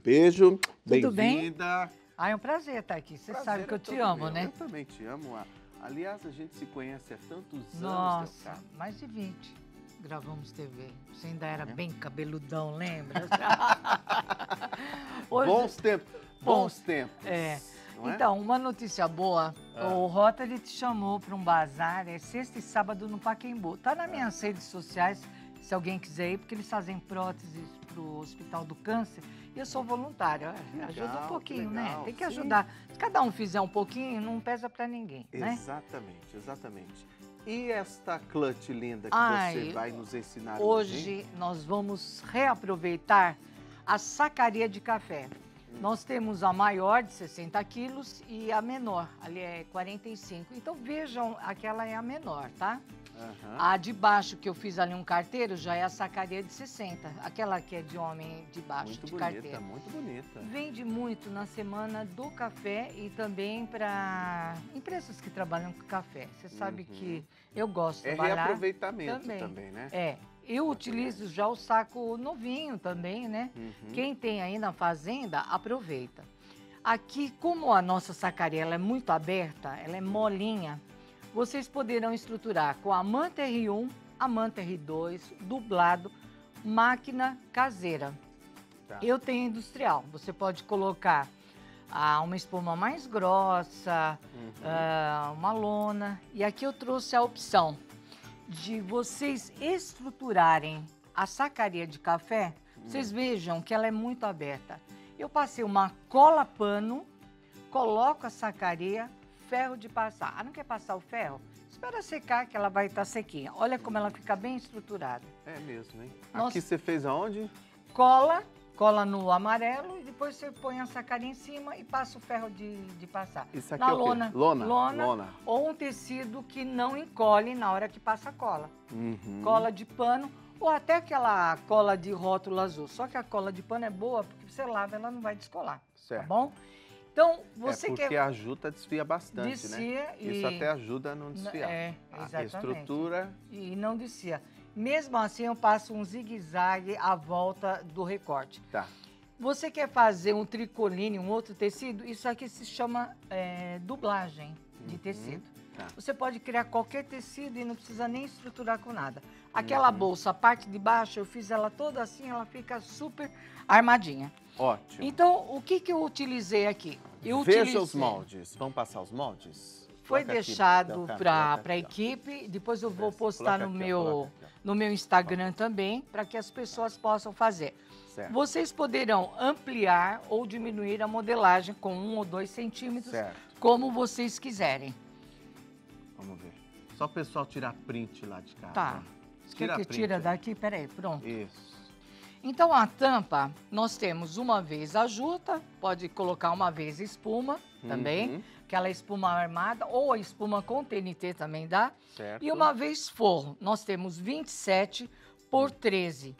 beijo, Tudo bem? bem-vinda. Ah, é um prazer estar aqui. Você Prazer sabe que é eu te todo amo, meu. né? Eu também te amo. Aliás, a gente se conhece há tantos anos, Nossa, Delcar. mais de 20. Gravamos TV. Você ainda era É. bem cabeludão, lembra? Hoje- Bons tempos, bons tempos. É. Não é? Então, uma notícia boa. O Rotary te chamou para um bazar, é sexta e sábado no Pacaembu. Tá nas minhas redes sociais, se alguém quiser ir, porque eles fazem próteses pro Hospital do Câncer. E eu sou voluntária. Ajuda um Legal, pouquinho, que né? legal, Tem que sim. ajudar. Se cada um fizer um pouquinho, não pesa para ninguém, né? Exatamente, exatamente. E esta clutch linda que Ai, você vai nos ensinar Hoje nós vamos reaproveitar a sacaria de café. Nós temos a maior de 60 quilos e a menor, ali é 45. Então vejam, aquela é a menor, tá? Aham. A de baixo que eu fiz ali um carteiro já é a sacaria de 60. Aquela que é de homem de baixo, Muito de bonita, carteiro. muito bonita. Vende muito na semana do café e também para empresas que trabalham com café. Você sabe que eu gosto de É trabalhar reaproveitamento também, né? É, eu utilizo já o saco novinho também, né? Quem tem aí na fazenda, aproveita. Aqui, como a nossa sacaria ela é muito aberta, ela é molinha, vocês poderão estruturar com a Manta R1, a Manta R2, dublado, máquina caseira. Tá. Eu tenho industrial, você pode colocar uma espuma mais grossa, uma lona. E aqui eu trouxe a opção de vocês estruturarem a sacaria de café. Vocês vejam que ela é muito aberta. Eu passei uma cola pano, coloco a sacaria, ferro de passar. Ah, não quer passar o ferro? Espera secar que ela vai estar sequinha. Olha como ela fica bem estruturada. É mesmo, hein? Nossa. Aqui você fez aonde? Cola no amarelo e depois você põe a sacaria em cima e passa o ferro de passar. Isso aqui na é o quê? lona. Lona. Ou um tecido que não encolhe na hora que passa a cola. Cola de pano ou até aquela cola de rótulo azul. Só que a cola de pano é boa porque você lava, ela não vai descolar. Certo. Tá bom? Então, você porque a juta desfia bastante, descia né? Isso até ajuda a não desfiar. exatamente. A estrutura... E não descia. Mesmo assim, eu passo um zigue-zague à volta do recorte. Tá. Você quer fazer um tricoline, um outro tecido? Isso aqui se chama dublagem de tecido. Tá. Você pode criar qualquer tecido e não precisa nem estruturar com nada. Aquela bolsa, a parte de baixo, eu fiz ela toda assim, ela fica super armadinha. Ótimo. Então, o que eu utilizei aqui? Veja os moldes. Vamos passar os moldes? Foi Coloca aqui, deixado Delcar, para coloca a aqui, ó. equipe, depois eu vou Desce, postar coloca no aqui, ó, meu, coloca aqui, ó. no meu Instagram também, para que as pessoas possam fazer. Certo. Vocês poderão ampliar ou diminuir a modelagem com 1 ou 2 centímetros, Certo. como vocês quiserem. Vamos ver. Só o pessoal tirar print lá de casa. Tá. ó. Quer que print tira aí. daqui? Peraí, pronto. Isso. Então, a tampa, nós temos uma vez a juta, pode colocar uma vez espuma também, aquela espuma armada, ou a espuma com TNT também dá. Certo. E uma vez forro, nós temos 27 por 13,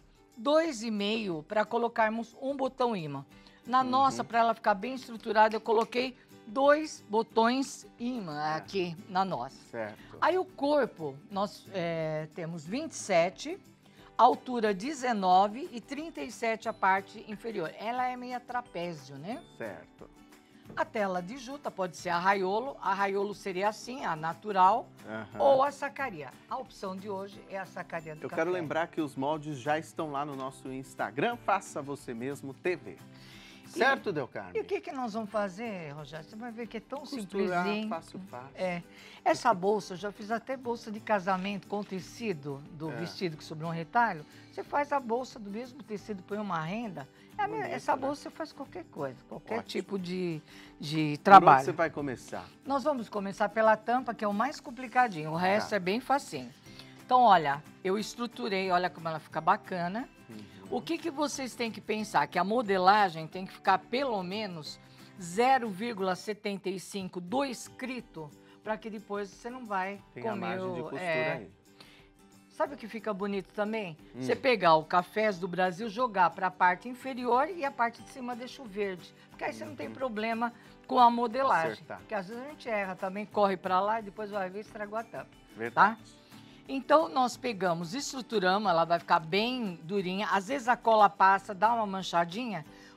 2,5 para colocarmos um botão imã. Na nossa, para ela ficar bem estruturada, eu coloquei 2 botões imã aqui na nossa. Certo. Aí o corpo, nós temos 27, altura 19 e 37 a parte inferior. Ela é meia trapézio, né? Certo. A tela de juta pode ser arraiolo seria assim, a natural, Aham. ou a sacaria. A opção de hoje é a sacaria do Eu café. quero lembrar que os moldes já estão lá no nosso Instagram, Faça Você Mesmo TV. Certo, Delcar? E o que nós vamos fazer, Rogério? Você vai ver que é tão Costurar, simplesinho. fácil, fácil. Essa bolsa, eu já fiz até bolsa de casamento com tecido do vestido que sobrou um retalho. Você faz a bolsa do mesmo tecido, põe uma renda. Bonito, essa né? bolsa você faz qualquer coisa, qualquer Ótimo. tipo de Por trabalho. onde você vai começar? Nós vamos começar pela tampa, que é o mais complicadinho. O resto é bem facinho. Então, olha, eu estruturei, olha como ela fica bacana. O que vocês têm que pensar? Que a modelagem tem que ficar pelo menos 0,75 do escrito, para que depois você não vai Tem comer a margem de costura aí. Sabe o que fica bonito também? Você pegar o cafés do Brasil, jogar para a parte inferior e a parte de cima deixa o verde. Porque aí você não tem problema com a modelagem. Acertar. Porque às vezes a gente erra também, corre para lá e depois vai ver e estragou a tampa. Verdade. Então, nós pegamos, estruturamos, ela vai ficar bem durinha. Às vezes a cola passa, dá uma manchadinha.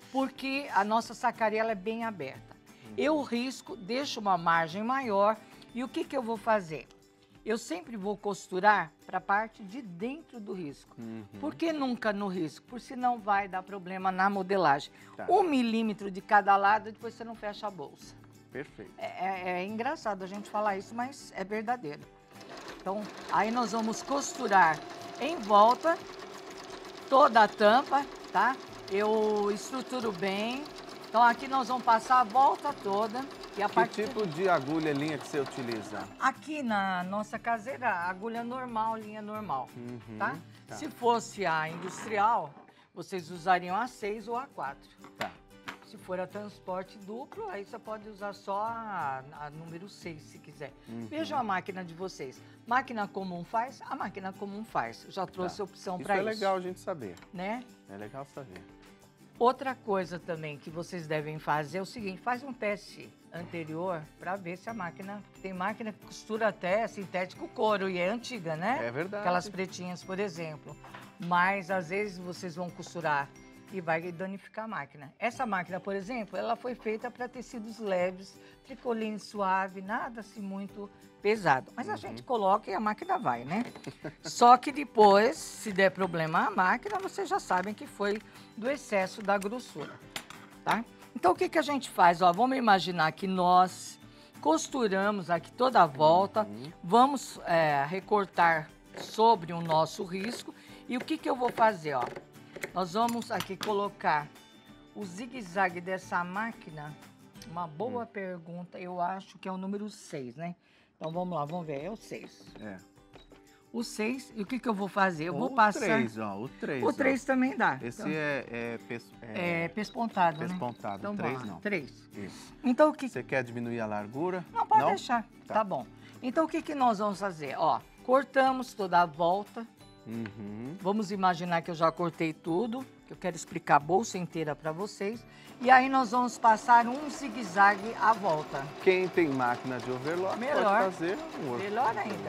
porque a nossa sacaria ela é bem aberta. Eu risco, deixo uma margem maior e o que eu vou fazer? Eu sempre vou costurar para a parte de dentro do risco. Por que nunca no risco? Porque senão vai dar problema na modelagem. Tá. 1 milímetro de cada lado, depois você não fecha a bolsa. Perfeito. É engraçado a gente falar isso, mas é verdadeiro. Então, aí nós vamos costurar em volta toda a tampa, tá? Eu estruturo bem. Então, aqui nós vamos passar a volta toda. E a Que tipo de agulha, linha que você utiliza? Aqui na nossa caseira, agulha normal, linha normal, tá? Tá. Se fosse a industrial, vocês usariam a 6 ou a 4. Tá. Se for a transporte duplo, aí você pode usar só a número 6, se quiser. Vejam a máquina de vocês. Máquina comum faz? A máquina comum faz. Eu já trouxe opção para isso. Isso é legal a gente saber. Né? É legal saber. Outra coisa também que vocês devem fazer é o seguinte, faz um teste anterior para ver se a máquina... Tem máquina que costura até sintético couro e é antiga, né? É verdade. Aquelas pretinhas, por exemplo. Mas às vezes vocês vão costurar e vai danificar a máquina. Essa máquina, por exemplo, ela foi feita para tecidos leves, tricoline suave, nada assim muito pesado. Mas a gente coloca e a máquina vai, né? Só que depois, se der problema a máquina, vocês já sabem que foi do excesso da grossura, tá? Então, o que a gente faz? Ó, vamos imaginar que nós costuramos aqui toda a volta, vamos recortar sobre o nosso risco. E o que eu vou fazer, ó? Nós vamos aqui colocar o zigue-zague dessa máquina. Uma boa pergunta, eu acho que é o número 6, né? Então, vamos lá, vamos ver, é o 6. É. O 6, e o que eu vou fazer? Eu vou o passar... 3, ó, o 3. O 3 também dá. Esse então, é pespontado, né? pespontado, Então, 3 vamos lá, não. 3. Isso. Então, o que... Você quer diminuir a largura? Não, pode deixar, tá bom. Então, o que nós vamos fazer? Ó, cortamos toda a volta. Vamos imaginar que eu já cortei tudo, que eu quero explicar a bolsa inteira para vocês. E aí nós vamos passar um zigue-zague à volta. Quem tem máquina de overlock Melhor. pode fazer um outro. Melhor ainda.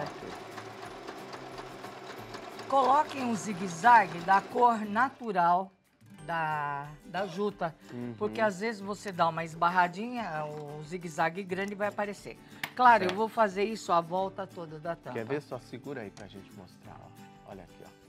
Coloquem um zigue-zague da cor natural da juta. Porque às vezes você dá uma esbarradinha, o zigue-zague grande vai aparecer. Claro, eu vou fazer isso à volta toda da tampa. Quer ver? Só segura aí pra gente mostrar, ó. Olha aqui, ó.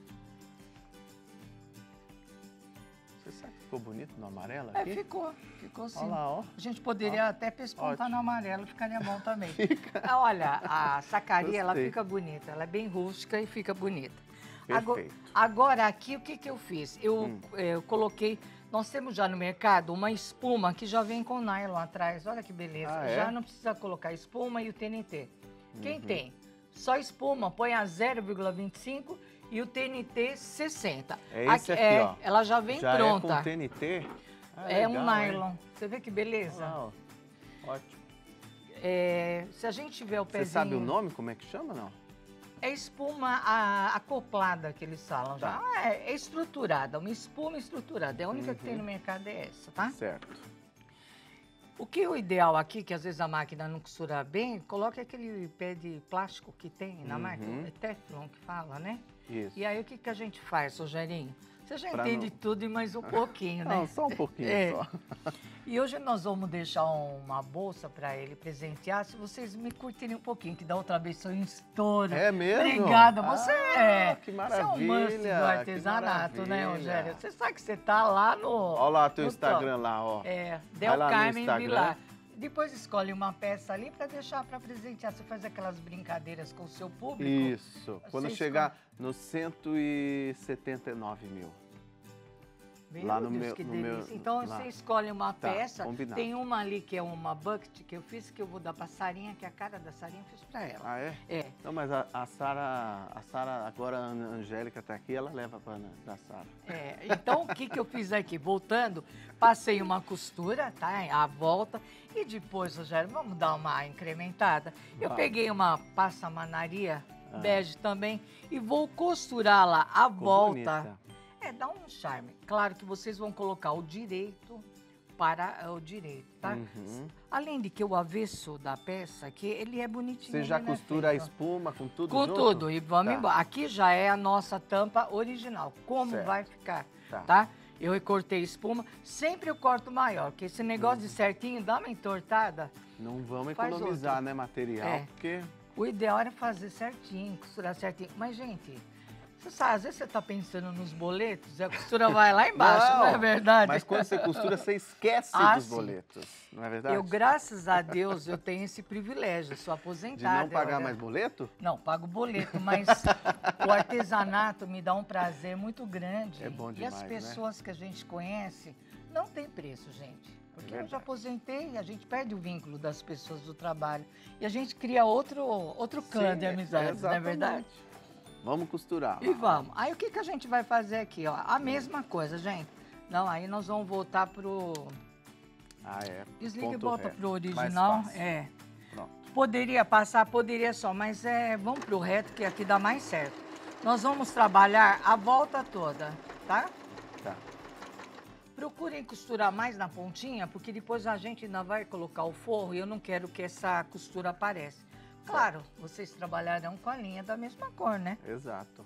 Você sabe que ficou bonito no amarelo aqui? Ficou sim. Olha lá, ó. A gente poderia até pespontar Ótimo. no amarelo, ficaria bom também. Olha, a sacaria, ela Gostei. fica bonita, ela é bem rústica e fica bonita. Perfeito. Agora aqui, o que eu fiz? Eu coloquei, nós temos já no mercado uma espuma que já vem com nylon atrás, olha que beleza. Ah, é? Já não precisa colocar espuma e o TNT. Quem tem? Só espuma, põe a 0,25 e o TNT 60. É esse aqui, ó. Ela já vem Já pronta. é com TNT? Ah, É legal, um nylon. hein? Você vê que beleza? Uau, ótimo. Se a gente tiver o Você pezinho... sabe o nome? Como é que chama, não? É espuma acoplada que eles falam já. Tá. É estruturada, uma espuma estruturada. É a única que tem no mercado é essa, tá? Certo. O que é o ideal aqui, que às vezes a máquina não costura bem, coloque aquele pé de plástico que tem na máquina, é Teflon que fala, né? Isso. E aí o que a gente faz, Rogerinho? Você já Pra entende tudo e mais um pouquinho, né? Não, só um pouquinho só. E hoje nós vamos deixar uma bolsa para ele presentear, se vocês me curtirem um pouquinho, que da outra vez foi um estouro. É mesmo? Obrigada. Você que você é um must do maravilha, artesanato, que né, maravilha. Rogério? Você sabe que você tá lá no... Olha lá teu no Instagram top. lá, ó. Del Vai lá no Carmen Instagram. Vilar. Depois escolhe uma peça ali para deixar para presentear. Você faz aquelas brincadeiras com o seu público. Isso. Quando Você chegar nos 179 mil. Meu Lá no Deus, meu- que no meu- delícia. Então lá. você escolhe uma Tá, peça. combinado. Tem uma ali que é uma bucket que eu fiz, que eu vou dar pra Sarinha, que é a cara da Sarinha eu fiz pra ela. Ah, é? É. Não, mas a Sara, agora a Angélica tá aqui, ela leva pra da Sara. Então, o que eu fiz aqui? Voltando, passei uma costura, tá? À volta. E depois, Rogério, vamos dar uma incrementada. Eu Vai. peguei uma passamanaria bege também e vou costurá-la à volta. Bonita. Dá um charme. Claro que vocês vão colocar o direito para o direito, tá? Além de que o avesso da peça, que ele é bonitinho. Você já ele não é costura a feio, ó. espuma com tudo Com junto? tudo, e vamos Tá. embora. Aqui já é a nossa tampa original, como Certo. vai ficar, Tá. tá? Eu recortei espuma. Sempre eu corto maior, porque esse negócio de certinho dá uma entortada. Não vamos Faz economizar, outro. né, material, É. porque... O ideal era fazer certinho, costurar certinho. Mas, gente, você sabe, às vezes você tá pensando nos boletos e a costura vai lá embaixo, não é verdade? Mas quando você costura, você esquece dos sim. boletos, não é verdade? Eu, graças a Deus, eu tenho esse privilégio, eu sou De aposentada. não pagar olha. mais boleto? Não, pago boleto, mas o artesanato me dá um prazer muito grande. É bom E demais, as né? pessoas que a gente conhece, não tem preço, gente. Porque eu verdade. já aposentei, a gente perde o vínculo das pessoas do trabalho. E a gente cria outro clã Sim, de amizades, não é verdade? exatamente. Vamos costurar. E vamos. Aí o que, que a gente vai fazer aqui, ó? A mesma coisa, gente. Não, aí nós vamos voltar pro... Ah, é. Desliga e Ponto volta reto. pro Mais original. fácil. É. Pronto. Poderia passar, poderia só, mas vamos pro reto que aqui dá mais certo. Nós vamos trabalhar a volta toda, tá? Tá. Procurem costurar mais na pontinha, porque depois a gente ainda vai colocar o forro e eu não quero que essa costura apareça. Claro, vocês trabalharão com a linha da mesma cor, né? Exato.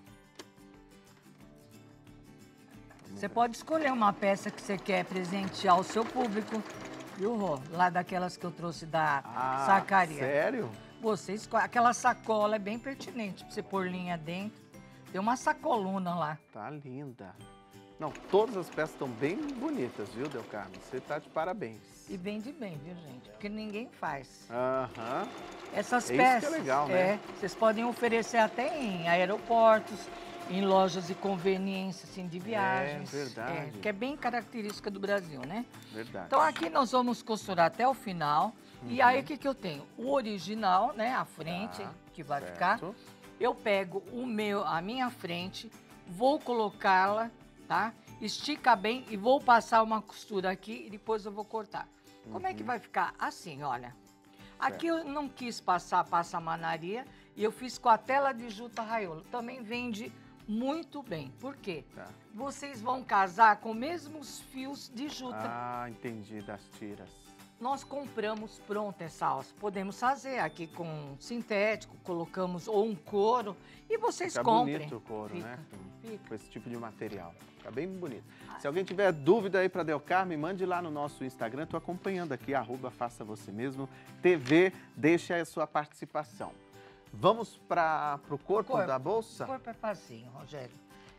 Você pode escolher uma peça que você quer presentear ao seu público, viu, Rô? Lá daquelas que eu trouxe da sacaria. Sério? Você escolhe. Aquela sacola é bem pertinente pra você pôr linha dentro. Tem uma sacolona lá. Tá linda. Não, todas as peças estão bem bonitas, viu, Del Carmo? Você tá de parabéns. E vende bem, viu, gente? Porque ninguém faz. Aham. Essas É isso peças. que é legal, né? Vocês podem oferecer até em aeroportos, em lojas de conveniência, assim, de viagens. verdade. Que é bem característica do Brasil, né? Verdade. Então aqui nós vamos costurar até o final. E aí o que, que eu tenho? O original, né? A frente, Tá, que vai certo. ficar. Eu pego a minha frente, vou colocá-la, tá? Estica bem e vou passar uma costura aqui e depois eu vou cortar. Como é que vai ficar? Assim, olha. Aqui eu não quis passar passamanaria e eu fiz com a tela de juta raiolo. Também vende muito bem. Por quê? Tá. Vocês vão casar com os mesmos fios de juta. Ah, entendi, das tiras. Nós compramos pronta essa alça. Podemos fazer aqui com sintético, colocamos ou um couro e vocês Fica comprem. bonito o couro, né? Fica. Com esse tipo de material. Fica bem bonito. Se alguém tiver dúvida aí para Del Carmo, mande lá no nosso Instagram. Estou acompanhando aqui, @faça você mesmo, TV. Deixa aí a sua participação. Vamos para o corpo da bolsa? O corpo é facinho, Rogério.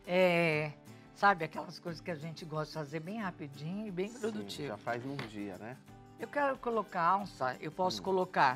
Sabe aquelas coisas que a gente gosta de fazer bem rapidinho e bem Sim, produtivo. já faz num dia, né? Eu quero colocar alça, eu posso colocar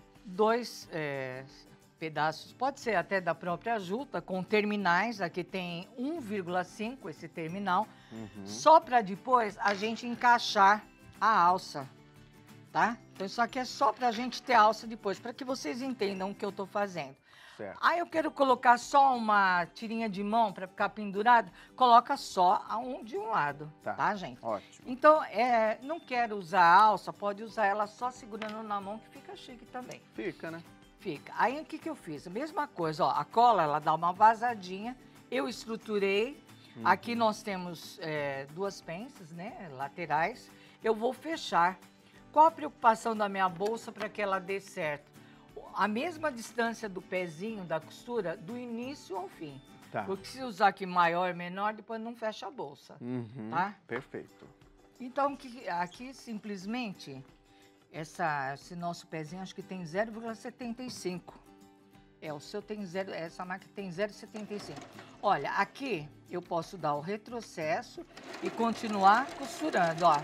2 pedaços, pode ser até da própria juta, com terminais, aqui tem 1,5 esse terminal, só para depois a gente encaixar a alça, tá? Então isso aqui é só para a gente ter alça depois, para que vocês entendam o que eu tô fazendo. Certo. Aí eu quero colocar só uma tirinha de mão para ficar pendurado, coloca só de um lado, tá, gente? Ótimo. Então, não quero usar a alça, pode usar ela só segurando na mão, que fica chique também. Fica, né? Fica. Aí, o que que eu fiz? A mesma coisa, ó, a cola, ela dá uma vazadinha, eu estruturei. Aqui nós temos 2 pences, né, laterais. Eu vou fechar. Qual a preocupação da minha bolsa para que ela dê certo? A mesma distância do pezinho da costura, do início ao fim. Tá. Porque se usar aqui maior, menor, depois não fecha a bolsa, tá? Perfeito. Então, aqui simplesmente, esse nosso pezinho acho que tem 0,75. O seu tem essa máquina tem 0,75. Olha, aqui eu posso dar o retrocesso e continuar costurando, ó.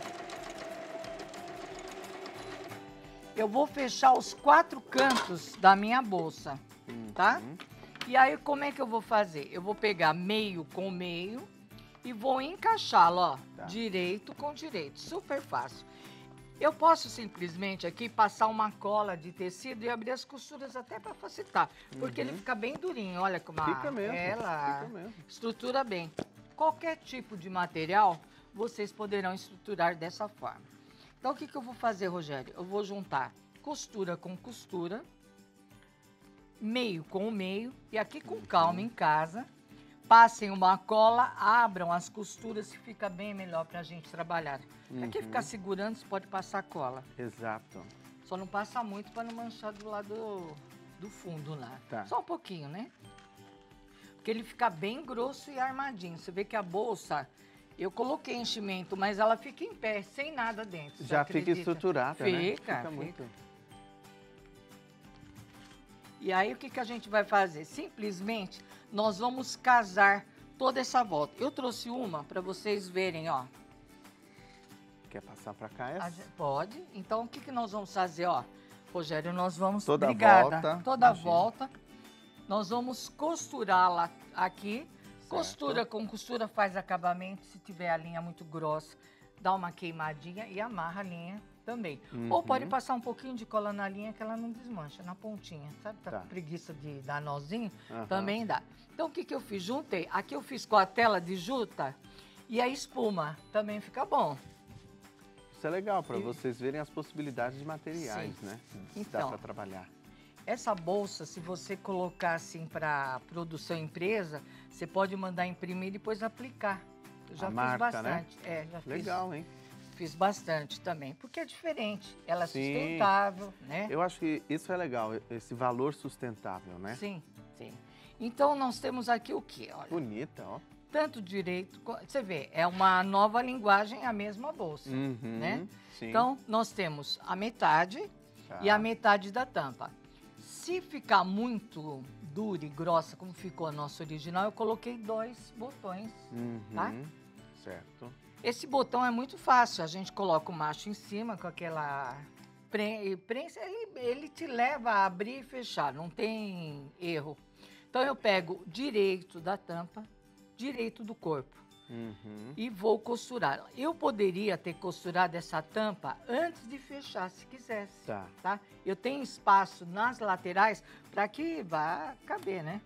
Eu vou fechar os 4 cantos da minha bolsa, tá? E aí, como é que eu vou fazer? Eu vou pegar meio com meio e vou encaixá-lo, ó, direito com direito. Super fácil. Eu posso simplesmente aqui passar uma cola de tecido e abrir as costuras até para facilitar, porque ele fica bem durinho, olha como Fica mesmo, ela fica mesmo. estrutura bem. Qualquer tipo de material, vocês poderão estruturar dessa forma. Então, o que que eu vou fazer, Rogério? Eu vou juntar costura com costura, meio com meio, e aqui com calma em casa, passem uma cola, abram as costuras que fica bem melhor pra gente trabalhar. Aqui ficar segurando, você pode passar cola. Exato. Só não passa muito para não manchar do lado do fundo lá. Tá. Só um pouquinho, né? Porque ele fica bem grosso e armadinho. Você vê que a bolsa, Eu coloquei enchimento, mas ela fica em pé, sem nada dentro. Você Já fica acredita? estruturada, né? Fica muito. E aí, o que a gente vai fazer? Simplesmente, nós vamos casar toda essa volta. Eu trouxe uma para vocês verem, ó. Quer passar para cá essa? Pode. Então, o que nós vamos fazer, ó? Rogério, nós vamos... Toda Obrigada. volta. Toda Imagina. volta. Nós vamos costurá-la aqui. Certo. Costura com costura faz acabamento. Se tiver a linha muito grossa, dá uma queimadinha e amarra a linha também. Ou pode passar um pouquinho de cola na linha que ela não desmancha, na pontinha. Sabe, tá com preguiça de dar nozinho? Também dá. Então, o que eu fiz? Juntei. Aqui eu fiz com a tela de juta e a espuma. Também fica bom. Isso é legal, para vocês verem as possibilidades de materiais, né? Então, dá para trabalhar. Essa bolsa, se você colocar assim para produção empresa, você pode mandar imprimir e depois aplicar. Eu já fiz bastante. Né? Já legal, hein? Fiz bastante também, porque é diferente. Ela é sustentável, né? Eu acho que isso é legal, esse valor sustentável, né? Sim, sim. Então, nós temos aqui o quê? Olha, bonita, ó. Tanto direito... Você vê, é uma nova linguagem, a mesma bolsa, né? Sim. Então, nós temos a metade e a metade da tampa. Se ficar muito dura e grossa, como ficou a nossa original, eu coloquei 2 botões, tá? Certo. Esse botão é muito fácil. A gente coloca o macho em cima com aquela prensa, ele te leva a abrir e fechar, não tem erro. Então, eu pego direito da tampa, direito do corpo e vou costurar. Eu poderia ter costurado essa tampa antes de fechar, se quisesse. Tá? Eu tenho espaço nas laterais para que vá caber, né?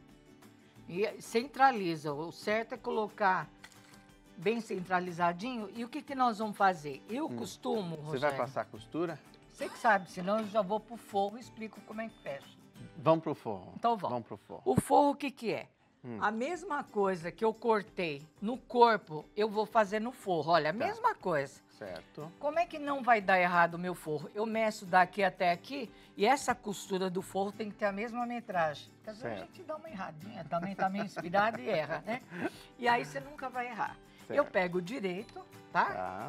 E centraliza. O certo é colocar bem centralizadinho. E o que nós vamos fazer? Eu costumo, Rogério... Você vai passar a costura? Você que sabe, senão eu já vou pro forro e explico como é que fecha. Vamos pro forro. Então vamos. Vamos pro forro. O forro o que é? A mesma coisa que eu cortei no corpo, eu vou fazer no forro. Olha, a mesma coisa. Certo. Como é que não vai dar errado o meu forro? Eu meço daqui até aqui e essa costura do forro tem que ter a mesma metragem. Porque às vezes a gente dá uma erradinha, também tá meio inspirado e erra, né? E aí você nunca vai errar. Certo. Eu pego o direito, tá?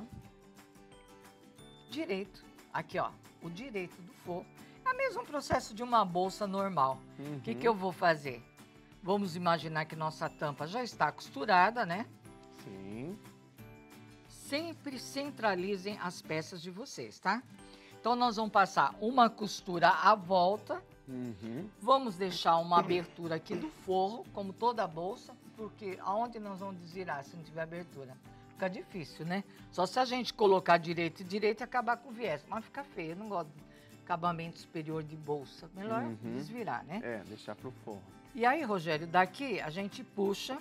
Direito. Aqui, ó, o direito do forro. É o mesmo processo de uma bolsa normal. O que eu vou fazer? Vamos imaginar que nossa tampa já está costurada, né? Sim. Sempre centralizem as peças de vocês, tá? Então, nós vamos passar uma costura à volta. Vamos deixar uma abertura aqui do forro, como toda a bolsa, porque aonde nós vamos desvirar se não tiver abertura? Fica difícil, né? Só se a gente colocar direito e acabar com o viés. Mas fica feio, eu não gosto de acabamento superior de bolsa. Melhor desvirar, né? É, deixar pro forro. E aí, Rogério, daqui a gente puxa,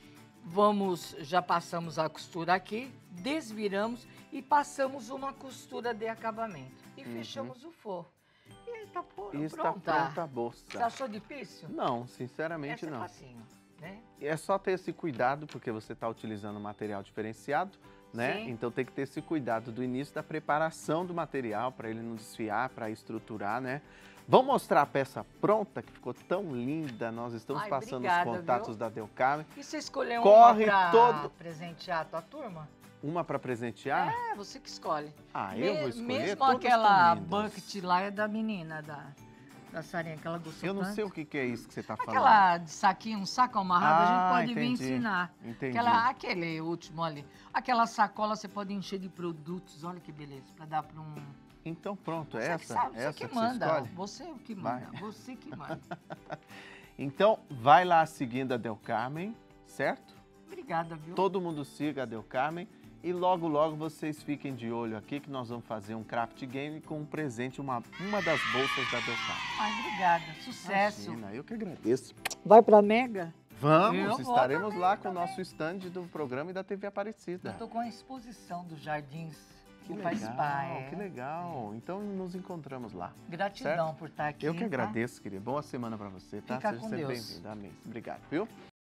já passamos a costura aqui, desviramos e passamos uma costura de acabamento. E fechamos o forro. E aí tá pronta. Está pronta a bolsa. Você achou difícil? Não, sinceramente não. É facinho, né? É só ter esse cuidado, porque você está utilizando um material diferenciado, né? Sim. Então tem que ter esse cuidado do início da preparação do material, para ele não desfiar, para estruturar, né? Vamos mostrar a peça pronta, que ficou tão linda. Nós estamos passando os contatos da Delcarme. E você escolheu Corre uma para presentear a tua turma? Uma para presentear? É, você que escolhe. Eu vou escolher. Mesmo aquela bucket lá é da menina, da Sarinha, que ela gostou Eu não tanto. sei o que é isso que você está falando. Aquela de saquinho, um saco amarrado, a gente pode vir entendi. ensinar. Entendi. Aquele último ali. Aquela sacola você pode encher de produtos, olha que beleza, para dar para um... Então pronto, Você essa, que sabe, essa você que você manda. escolhe? Você é o que manda, você que manda. Então, vai lá seguindo a Delcarmen, certo? Obrigada, viu? Todo mundo siga a Delcarmen e logo, logo vocês fiquem de olho aqui que nós vamos fazer um craft game com um presente, uma das bolsas da Delcarmen. Ai, obrigada. Sucesso. Imagina, eu que agradeço. Vai pra Mega? Vamos, estaremos lá com o nosso stand do programa e da TV Aparecida. Eu tô com a exposição dos jardins. Que faz legal, spa, que legal. Então nos encontramos lá. Gratidão certo? por estar aqui. Eu que agradeço, querida. Boa semana para você, tá? Fica Seja com sempre Deus. bem-vindo. Amém. Obrigado, viu?